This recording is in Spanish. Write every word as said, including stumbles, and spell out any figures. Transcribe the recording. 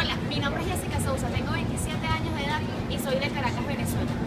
Hola, mi nombre es Jessica Sousa, tengo veintisiete años de edad y soy de Caracas, Venezuela.